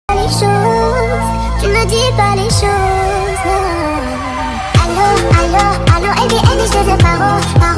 Les choses, tu ne dis pas les choses. Allô, allô, allô, et je te parle.